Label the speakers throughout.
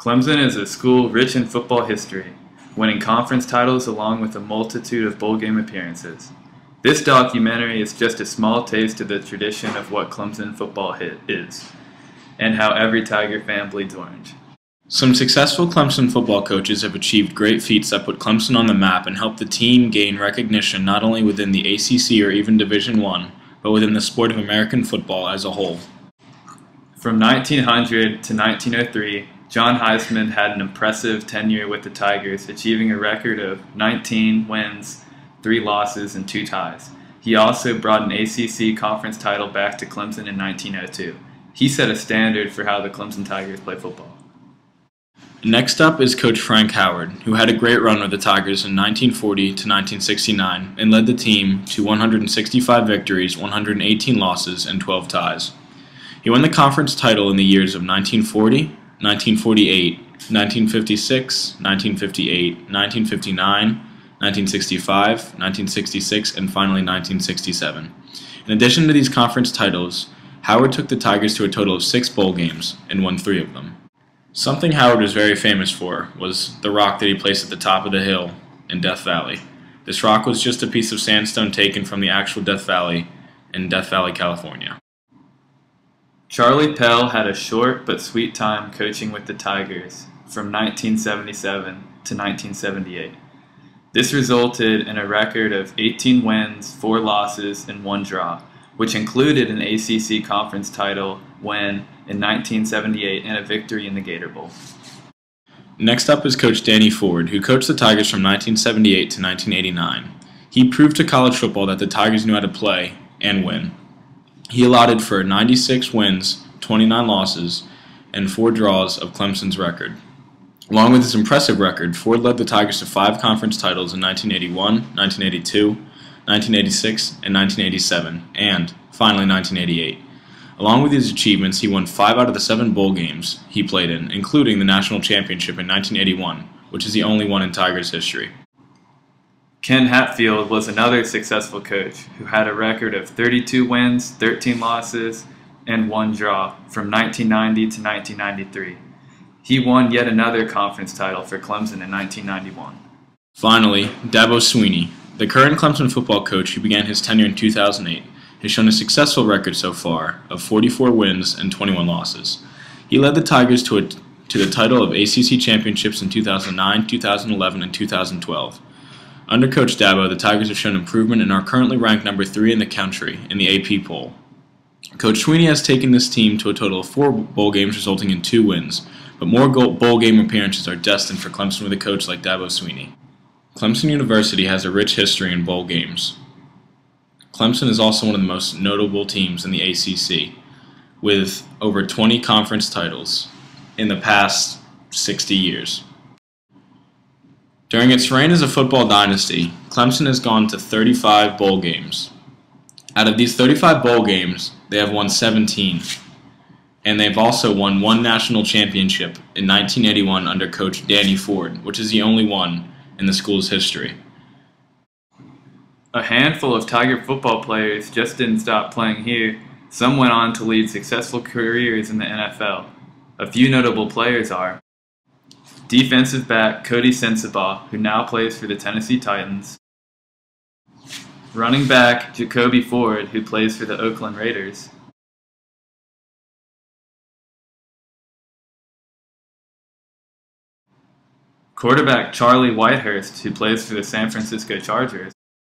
Speaker 1: Clemson is a school rich in football history, winning conference titles along with a multitude of bowl game appearances. This documentary is just a small taste of the tradition of what Clemson football is, and how every Tiger fan bleeds orange.
Speaker 2: Some successful Clemson football coaches have achieved great feats that put Clemson on the map and helped the team gain recognition not only within the ACC or even Division I, but within the sport of American football as a whole.
Speaker 1: From 1900 to 1903, John Heisman had an impressive tenure with the Tigers, achieving a record of 19 wins, 3 losses, and 2 ties. He also brought an ACC conference title back to Clemson in 1902. He set a standard for how the Clemson Tigers play football.
Speaker 2: Next up is Coach Frank Howard, who had a great run with the Tigers in 1940 to 1969 and led the team to 165 victories, 118 losses, and 12 ties. He won the conference title in the years of 1940, 1948, 1956, 1958, 1959, 1965, 1966, and finally 1967. In addition to these conference titles, Howard took the Tigers to a total of 6 bowl games and won 3 of them. Something Howard was very famous for was the rock that he placed at the top of the hill in Death Valley. This rock was just a piece of sandstone taken from the actual Death Valley in Death Valley, California.
Speaker 1: Charlie Pell had a short but sweet time coaching with the Tigers from 1977 to 1978. This resulted in a record of 18 wins, 4 losses, and 1 draw, which included an ACC conference title win in 1978 and a victory in the Gator Bowl.
Speaker 2: Next up is Coach Danny Ford, who coached the Tigers from 1978 to 1989. He proved to college football that the Tigers knew how to play and win. He allotted for 96 wins, 29 losses, and 4 draws of Clemson's record. Along with his impressive record, Ford led the Tigers to 5 conference titles in 1981, 1982, 1986, and 1987, and finally 1988. Along with his achievements, he won 5 out of the 7 bowl games he played in, including the national championship in 1981, which is the only one in Tigers history.
Speaker 1: Ken Hatfield was another successful coach who had a record of 32 wins, 13 losses, and 1 draw from 1990 to 1993. He won yet another conference title for Clemson in 1991.
Speaker 2: Finally, Dabo Swinney, the current Clemson football coach who began his tenure in 2008, has shown a successful record so far of 44 wins and 21 losses. He led the Tigers to the title of ACC championships in 2009, 2011, and 2012. Under Coach Dabo, the Tigers have shown improvement and are currently ranked number 3 in the country in the AP poll. Coach Swinney has taken this team to a total of 4 bowl games, resulting in 2 wins, but more bowl game appearances are destined for Clemson with a coach like Dabo Swinney. Clemson University has a rich history in bowl games. Clemson is also one of the most notable teams in the ACC, with over 20 conference titles in the past 60 years. During its reign as a football dynasty, Clemson has gone to 35 bowl games. Out of these 35 bowl games, they have won 17, and they've also won 1 national championship in 1981 under Coach Danny Ford, which is the only one in the school's history.
Speaker 1: A handful of Tiger football players just didn't stop playing here. Some went on to lead successful careers in the NFL. A few notable players are defensive back Cody Sensabaugh, who now plays for the Tennessee Titans, running back Jacoby Ford, who plays for the Oakland Raiders, quarterback Charlie Whitehurst, who plays for the San Francisco Chargers,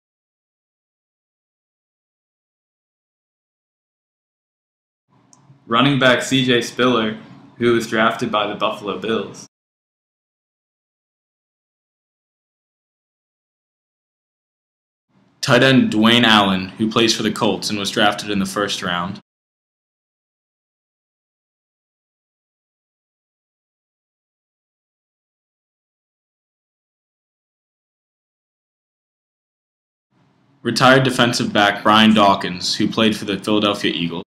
Speaker 1: running back CJ Spiller, who was drafted by the Buffalo Bills,
Speaker 2: tight end Dwayne Allen, who plays for the Colts and was drafted in the 1st round, retired defensive back Brian Dawkins, who played for the Philadelphia Eagles,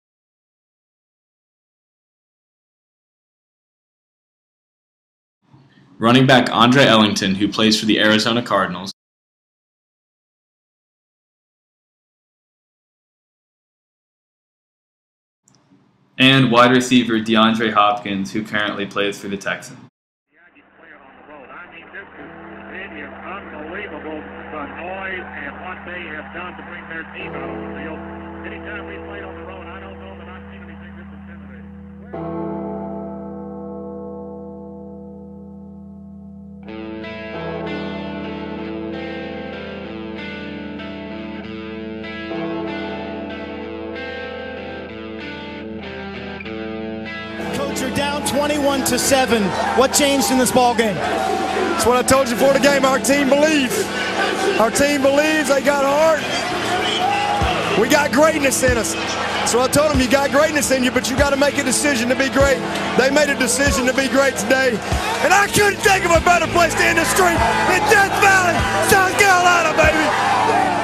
Speaker 2: running back Andre Ellington, who plays for the Arizona Cardinals,
Speaker 1: and wide receiver DeAndre Hopkins, who currently plays for the Texans.
Speaker 3: It is unbelievable the noise and what they have done to bring their team out on the field. Anytime we played on the road, I don't know that I've seen anything this intimidating.
Speaker 4: Coach, you're down 21-7. What changed in this ball game?
Speaker 5: That's what I told you before the game. Our team believes. Our team believes. They got heart. We got greatness in us. So I told them, you got greatness in you, but you got to make a decision to be great. They made a decision to be great today. And I couldn't think of a better place to end the streak in Death Valley, South Carolina, baby.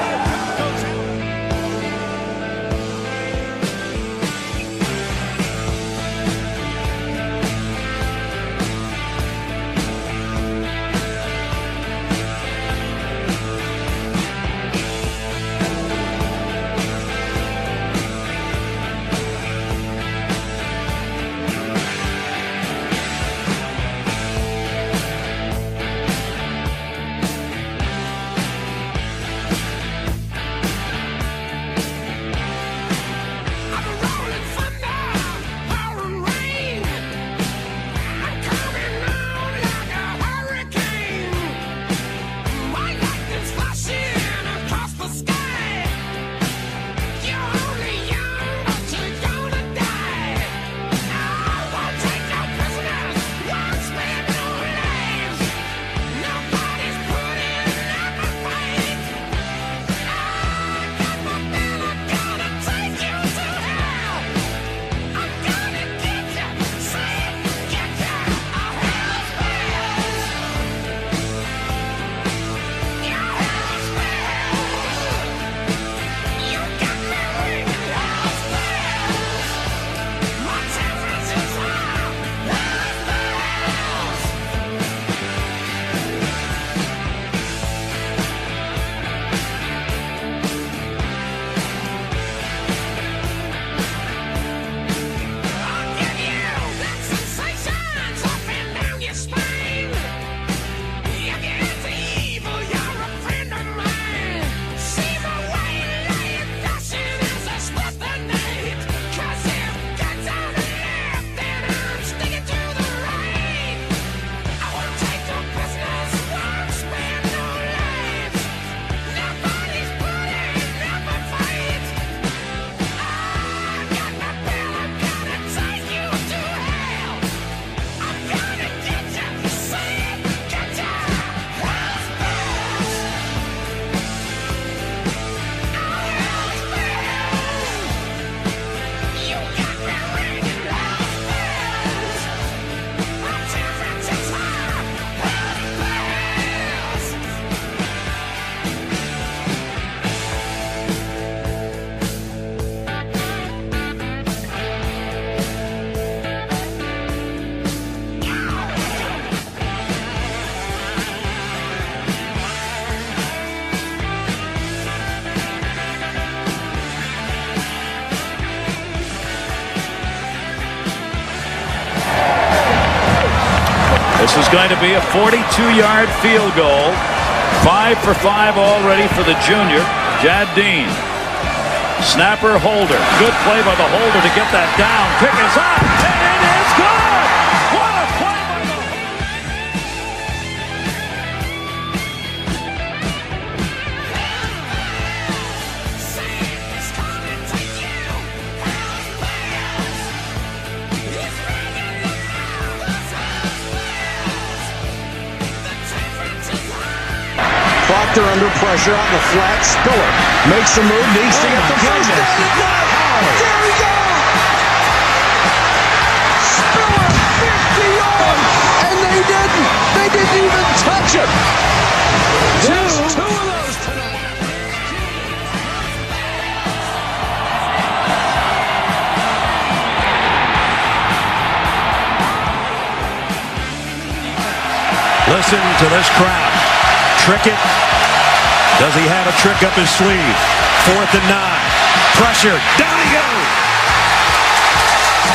Speaker 6: This is going to be a 42-yard field goal. 5 for 5 already for the junior, Jad Dean. Snapper holder. Good play by the holder to get that down. Kick is up, and it is good! What a play by the
Speaker 7: Proctor under pressure on the flat. Spiller makes the move, needs to get the first down. There we go! Spiller 50 yards, and they didn't. They didn't even touch it. Just two of those tonight.
Speaker 6: Listen to this crowd. Trick it. Does he have a trick up his sleeve? 4th and 9. Pressure. Down he goes.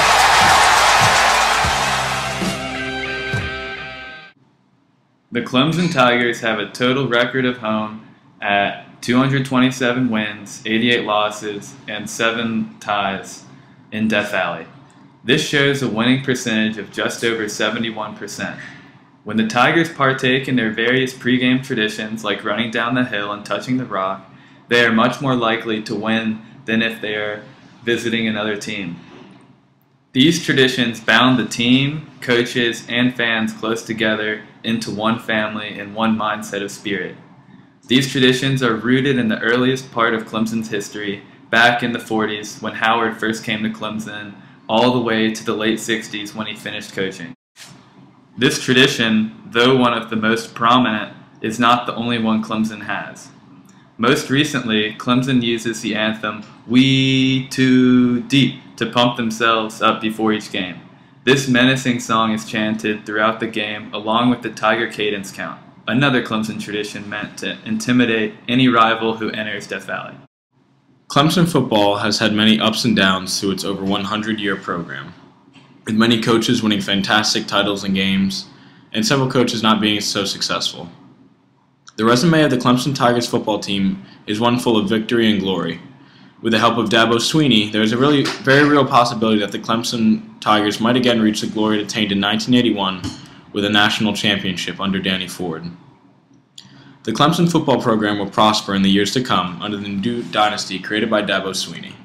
Speaker 1: The Clemson Tigers have a total record of home at 227 wins, 88 losses, and 7 ties in Death Valley. This shows a winning percentage of just over 71%. When the Tigers partake in their various pregame traditions like running down the hill and touching the rock, they are much more likely to win than if they are visiting another team. These traditions bound the team, coaches, and fans close together into one family and one mindset of spirit. These traditions are rooted in the earliest part of Clemson's history, back in the 40s when Howard first came to Clemson, all the way to the late 60s when he finished coaching. This tradition, though one of the most prominent, is not the only one Clemson has. Most recently, Clemson uses the anthem, "We Too Deep," to pump themselves up before each game. This menacing song is chanted throughout the game along with the Tiger Cadence Count, another Clemson tradition meant to intimidate any rival who enters Death Valley.
Speaker 2: Clemson football has had many ups and downs through its over 100-year program, with many coaches winning fantastic titles and games, and several coaches not being so successful. The resume of the Clemson Tigers football team is one full of victory and glory. With the help of Dabo Swinney, there is a very real possibility that the Clemson Tigers might again reach the glory it attained in 1981 with a national championship under Danny Ford. The Clemson football program will prosper in the years to come under the new dynasty created by Dabo Swinney.